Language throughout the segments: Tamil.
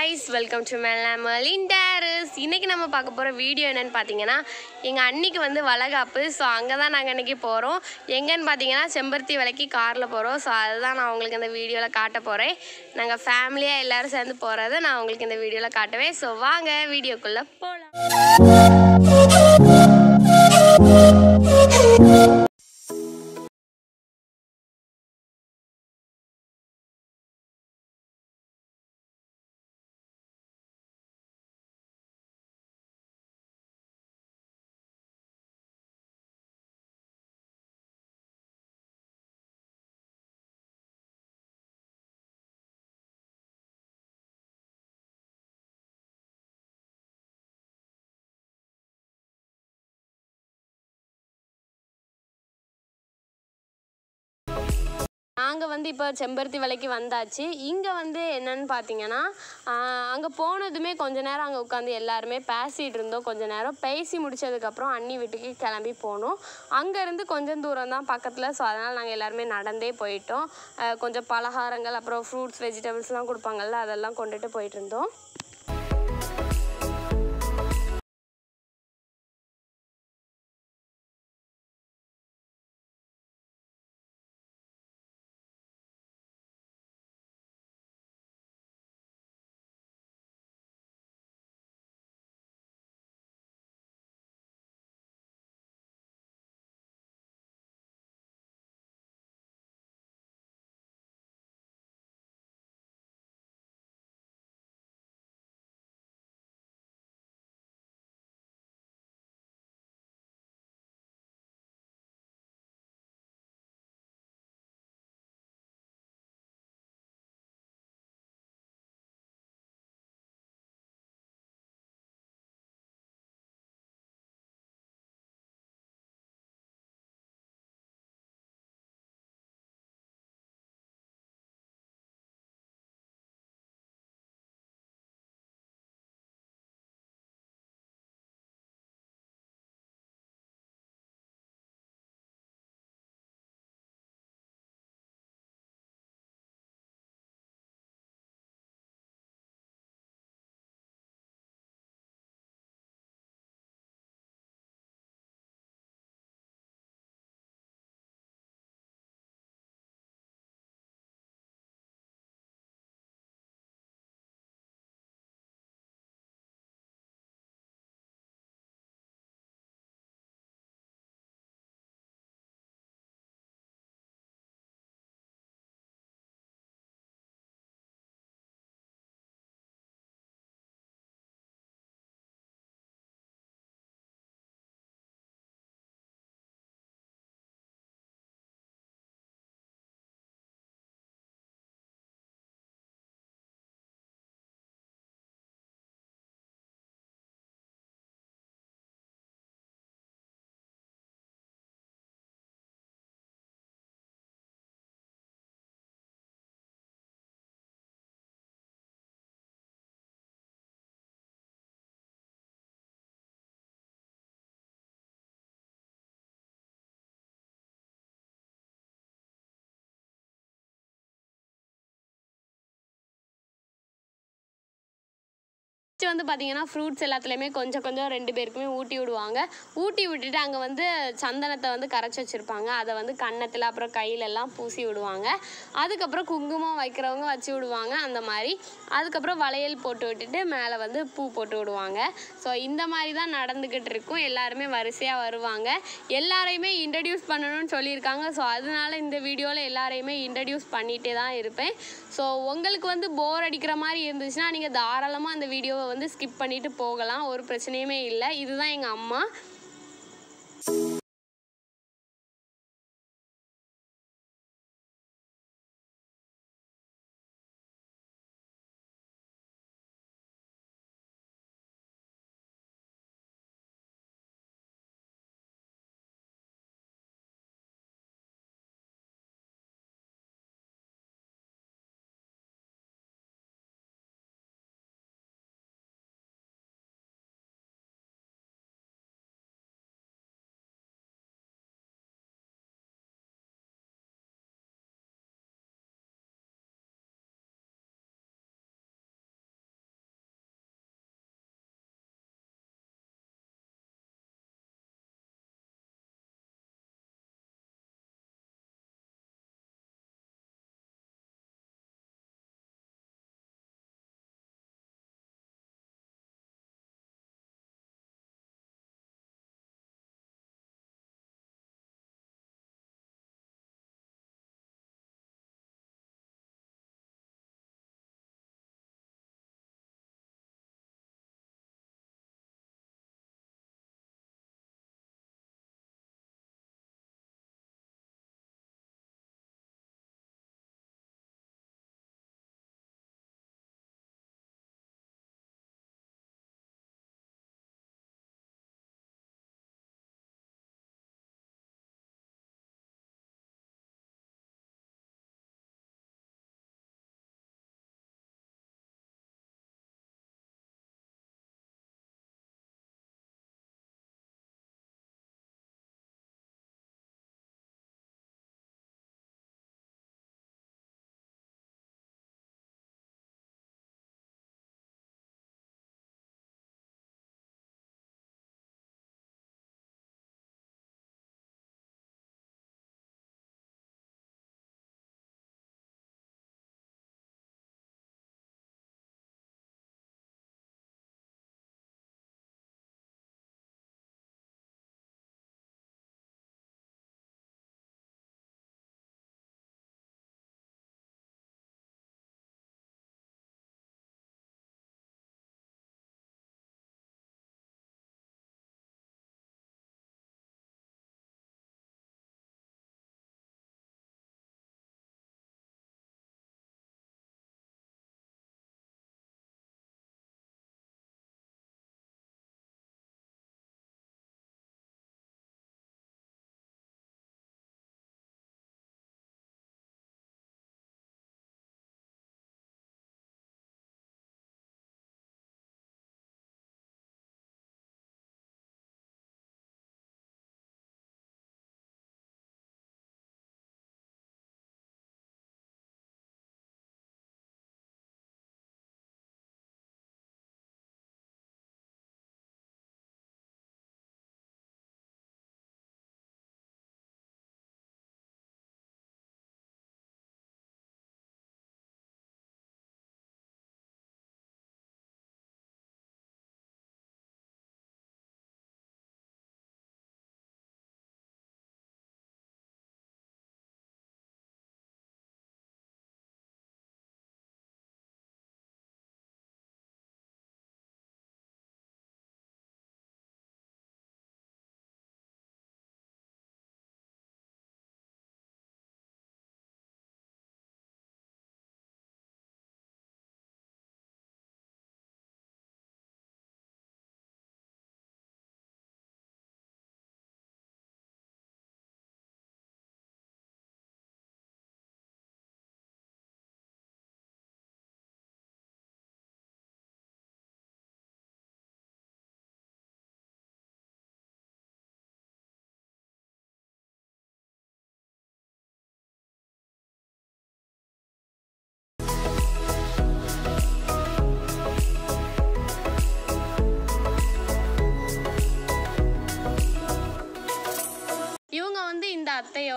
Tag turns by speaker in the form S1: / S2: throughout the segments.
S1: guys, welcome to mmdiaries. இன்னைக்கு நம்ம பார்க்க போற வீடியோ என்னன்னு பாத்தீங்கன்னா எங்க அண்ணிக்கு வந்து வளகாப்பு. சோ அங்க தான் நாங்க இன்னைக்கு போறோம். எங்கன்னு பாத்தீங்கன்னா செம்பருத்தி வளைக்கு கார்ல போறோம். சோ அதுதான் நான் உங்களுக்கு இந்த வீடியோல காட்ட போறேன். நாங்க ஃபேமிலியா எல்லாரும் சேர்ந்து போறத நான் உங்களுக்கு இந்த வீடியோல காட்டுவேன். சோ வாங்க வீடியோக்குள்ள போலாம். நாங்கள் வந்து இப்போ செம்பருத்தி வளைக்கு வந்தாச்சு. இங்கே வந்து என்னன்னு பார்த்தீங்கன்னா அங்கே போனதுமே கொஞ்ச நேரம் அங்கே உட்காந்து எல்லாருமே பேசிகிட்டு இருந்தோம். கொஞ்ச நேரம் பேசி முடித்ததுக்கப்புறம் அண்ணி வீட்டுக்கு கிளம்பி போனோம். அங்கேருந்து கொஞ்சம் தூரம் தான் பக்கத்தில். ஸோ அதனால் நாங்கள் எல்லாருமே நடந்தே போயிட்டோம். கொஞ்சம் பலகாரங்கள் அப்புறம் ஃப்ரூட்ஸ் வெஜிடபிள்ஸ்லாம் கொடுப்பாங்கள்ல, அதெல்லாம் கொண்டுட்டு போயிட்டு இருந்தோம். வந்து பார்த்தீங்கன்னா ஃப்ரூட்ஸ் எல்லாத்துலேயுமே கொஞ்சம் கொஞ்சம் 2 பேருக்குமே ஊட்டி விடுவாங்க. ஊட்டி விட்டுட்டு அங்கே வந்து சந்தனத்தை வந்து கரைச்சி வச்சுருப்பாங்க. அதை வந்து கன்னத்தில் அப்புறம் கையிலெல்லாம் பூசி விடுவாங்க. அதுக்கப்புறம் குங்குமம் வைக்கிறவங்க வச்சு விடுவாங்க அந்த மாதிரி. அதுக்கப்புறம் வளையல் போட்டு விட்டுட்டு மேலே வந்து பூ போட்டு விடுவாங்க. ஸோ இந்த மாதிரி தான் நடந்துக்கிட்டு இருக்கும். எல்லாருமே வரிசையாக வருவாங்க. எல்லாரையுமே இன்ட்ரடியூஸ் பண்ணணும்னு சொல்லியிருக்காங்க. ஸோ அதனால இந்த வீடியோவில் எல்லாரையுமே இன்ட்ரடியூஸ் பண்ணிகிட்டே தான் இருப்பேன். ஸோ உங்களுக்கு வந்து போர் அடிக்கிற மாதிரி இருந்துச்சுன்னா நீங்கள் தாராளமாக அந்த வீடியோவை வந்து ஸ்கிப் பண்ணிட்டு போகலாம். ஒரு பிரச்சனையுமே இல்லை. இதுதான் எங்கள் அம்மா.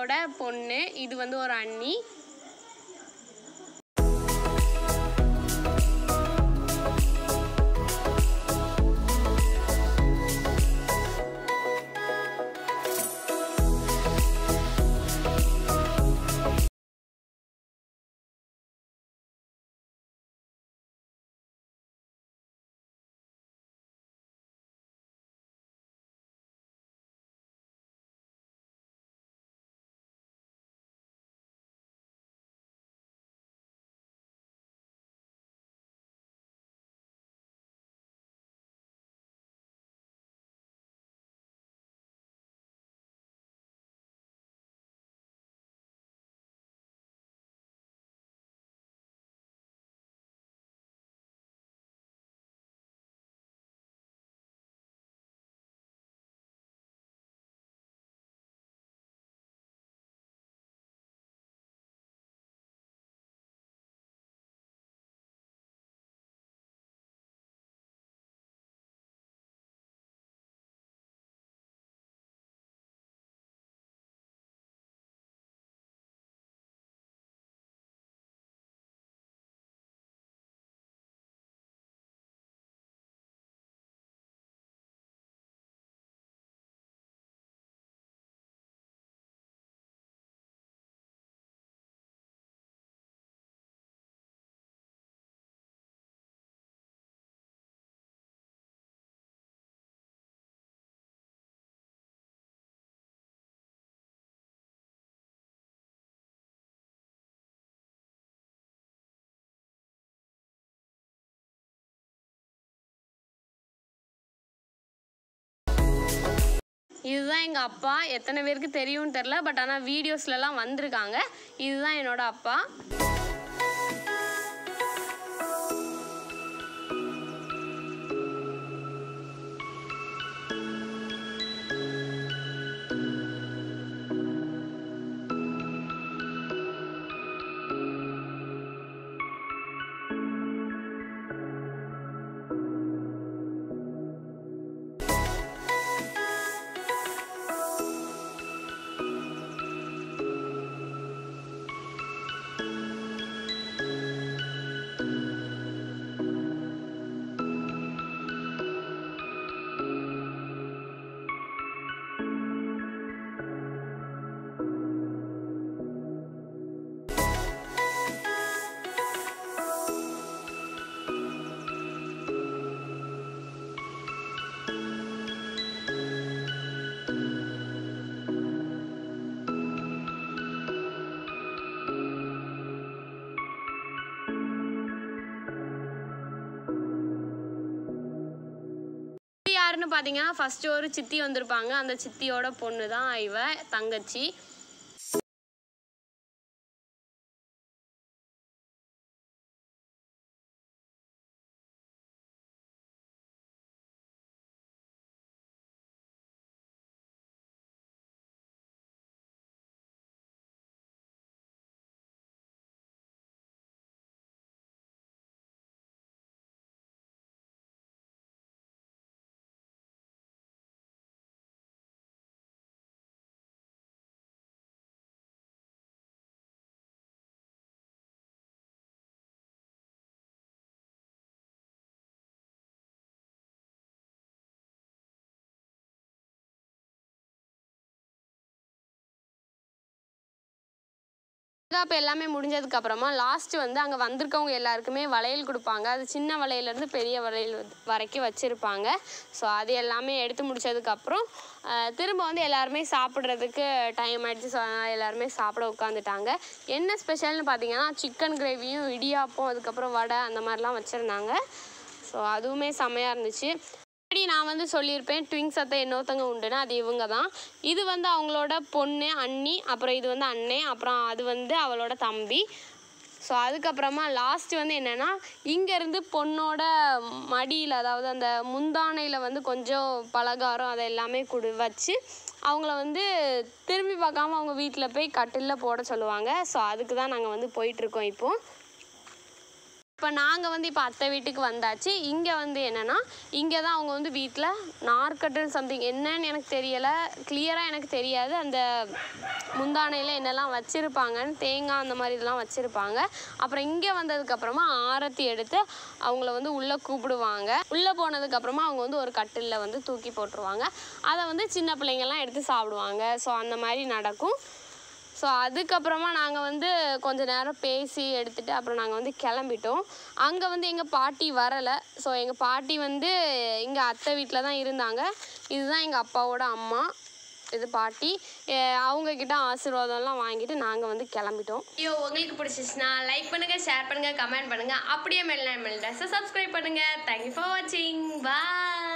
S1: அண்ணியோட பொண்ணு, இது வந்து ஒரு அண்ணி. இதுதான் எங்கள் அப்பா. எத்தனை பேருக்கு தெரியும்னு தெரில, பட் ஆனால் வீடியோஸ்லலாம் வந்திருக்காங்க. இதுதான் என்னோட அப்பா. யாருன்னு பார்த்தீங்கன்னா ஃபர்ஸ்ட் ஒரு சித்தி வந்திருப்பாங்க. அந்த சித்தியோட பொண்ணு தான் இவ, தங்கச்சி. இப்போ எல்லாமே முடிஞ்சதுக்கு அப்புறமா லாஸ்ட் வந்து அங்கே வந்திருக்கவங்க எல்லாருக்குமே வளையல் கொடுப்பாங்க. அது சின்ன வளையலேருந்து பெரிய வளையல் வரைக்கும் வச்சுருப்பாங்க. ஸோ அது எல்லாமே எடுத்து முடிச்சதுக்கப்புறம் திரும்ப வந்து எல்லாருமே சாப்பிட்றதுக்கு டைம் ஆகிடுச்சு. ஸோ எல்லாருமே சாப்பிட உட்காந்துட்டாங்க. என்ன ஸ்பெஷல்னு பார்த்தீங்கன்னா சிக்கன் கிரேவியும் இடியாப்பம் அதுக்கப்புறம் வடை அந்த மாதிரிலாம் வச்சுருந்தாங்க. ஸோ அதுவுமே செம்மையாக இருந்துச்சு. நான் வந்து சொல்லியிருப்பேன் ட்விங்ஸ் அத்தை இன்னொருத்தங்க உண்டுன்னா அது இவங்க தான். இது வந்து அவங்களோட பொண்ணு அண்ணி, அப்புறம் இது வந்து அண்ணன், அப்புறம் அது வந்து அவளோட தம்பி. ஸோ அதுக்கப்புறமா லாஸ்ட் வந்து என்னென்னா இங்கேருந்து பொண்ணோட மடியில், அதாவது அந்த முந்தானையில் வந்து கொஞ்சம் பலகாரம் அதை எல்லாமே வச்சு அவங்கள வந்து திரும்பி பார்க்காம அவங்க வீட்டில் போய் கட்டிலில் போட சொல்லுவாங்க. ஸோ அதுக்கு தான் நாங்கள் வந்து போயிட்டுருக்கோம் இப்போது. இப்போ நாங்கள் வந்து இப்போ அத்தை வீட்டுக்கு வந்தாச்சு. இங்கே வந்து என்னென்னா, இங்கே தான் அவங்க வந்து வீட்டில் நார்க்கட்டுன்னு சம்திங் என்னன்னு எனக்கு தெரியலை, கிளியராக எனக்கு தெரியாது. அந்த முந்தானையில் என்னெல்லாம் வச்சுருப்பாங்கன்னு, தேங்காய் அந்த மாதிரி இதெல்லாம் வச்சுருப்பாங்க. அப்புறம் இங்கே வந்ததுக்கப்புறமா ஆரத்தி எடுத்து அவங்கள வந்து உள்ளே கூப்பிடுவாங்க. உள்ளே போனதுக்கப்புறமா அவங்க வந்து ஒரு கட்டிலில் வந்து தூக்கி போட்டுருவாங்க. அதை வந்து சின்ன பிள்ளைங்கள்லாம் எடுத்து சாப்பிடுவாங்க. ஸோ அந்த மாதிரி நடக்கும். ஸோ அதுக்கப்புறமா நாங்கள் வந்து கொஞ்ச நேரம் பேசி எடுத்துகிட்டு அப்புறம் நாங்கள் வந்து கிளம்பிட்டோம். அங்கே வந்து எங்கள் பாட்டி வரலை. ஸோ எங்கள் பாட்டி வந்து இங்கே அத்தை வீட்டில் தான் இருந்தாங்க. இதுதான் எங்கள் அப்பாவோட அம்மா, இது பாட்டி. அவங்கக்கிட்ட ஆசீர்வாதம்லாம் வாங்கிட்டு நாங்கள் வந்து கிளம்பிட்டோம். ஐயோ, உங்களுக்கு பிடிச்சிச்சுன்னா லைக் பண்ணுங்கள், ஷேர் பண்ணுங்கள், கமெண்ட் பண்ணுங்கள். அப்படியே மெல்ல சப்ஸ்கிரைப் பண்ணுங்கள். தேங்க்யூ ஃபார் வாட்சிங். பாய்.